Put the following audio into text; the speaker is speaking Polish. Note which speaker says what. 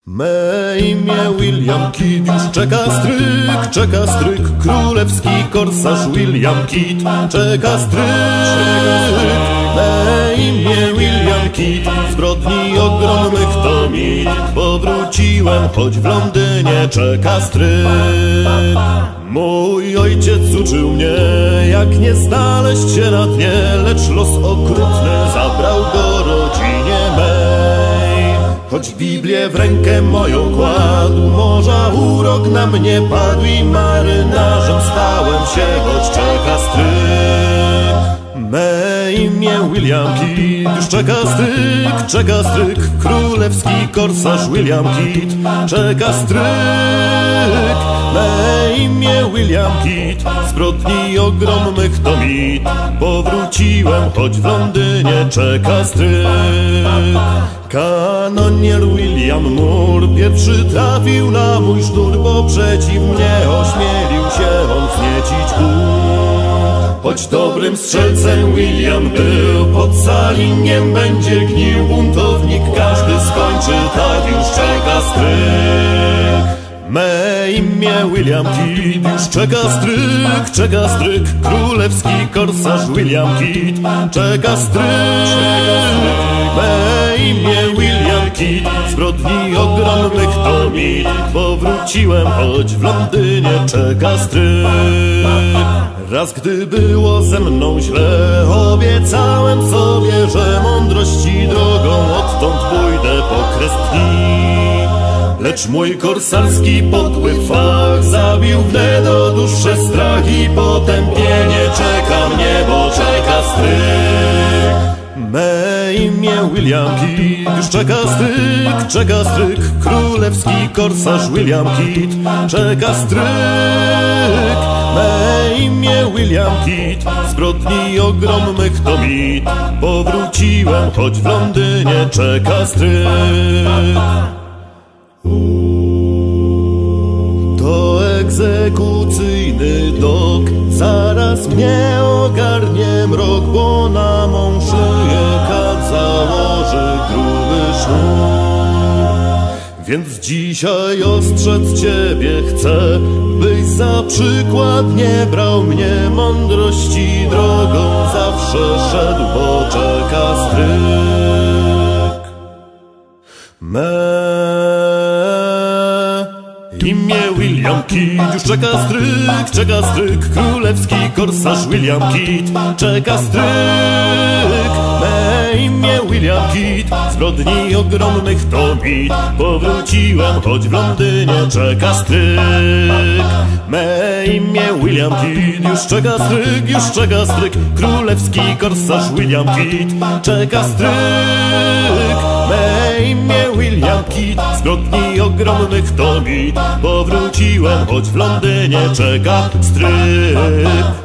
Speaker 1: Me imię William Kidd, już czeka stryk, królewski korsarz William Kidd, czeka stryk. Me imię William Kidd, zbrodni ogromnych to mit, powróciłem, choć w Londynie czeka stryk. Mój ojciec uczył mnie, jak nie znaleźć się na dnie, lecz los okrutny zabrał go rodzinie mej. Choć Biblię w rękę moją kładł, morza urok na mnie padł i marynarzem stałem się, choć czeka stryk. Me imię William Kidd, już czeka stryk, królewski korsarz William Kidd, czeka stryk. Me imię William Kidd, zbrodni ogromnych to mit, powróciłem, choć w Londynie czeka stryk. Kanonier William Moore pierwszy trafił na mój sznur, bo przeciw mnie ośmielił się on wzniecić Choć dobrym strzelcem William był, pod Saliniem będzie gnił buntownik, każdy skończy, tak już czeka stryk. Me imię William Kidd, już czeka stryk, królewski korsarz William Kidd, czeka stryk. Me imię William Kidd, zbrodni ogromnych to mit, powróciłem, choć w Londynie czeka stryk. Raz gdy było ze mną źle, obiecałem sobie, że mądrości drogą odtąd pójdę po kres dni. Lecz mój korsarski podły fach zabił wnet do dłuższe strach i potępienie czeka mnie, bo czeka stryk. Me imię William Kidd, już czeka stryk, królewski korsarz William Kidd, czeka stryk. Me imię William Kidd, zbrodni ogromnych to mit, powróciłem, choć w Londynie czeka stryk. To egzekucyjny dok, zaraz mnie ogarnie mrok, bo na mą szyję kat założy gruby sznur. Więc dzisiaj ostrzec ciebie chcę, byś za przykład nie brał mnie, mądrości drogą zawsze szedł, bo czeka stryk. Me imię William Kidd, już czeka stryk, królewski korsarz William Kidd, czeka stryk. Me imię William Kidd, zbrodni ogromnych to mit, powróciłem, choć w Londynie czeka stryk. Me imię William Kidd, już czeka stryk, królewski korsarz William Kidd, czeka stryk. Me imię William Kidd, zbrodni ogromnych to mit, powróciłem, choć w Londynie czeka stryk.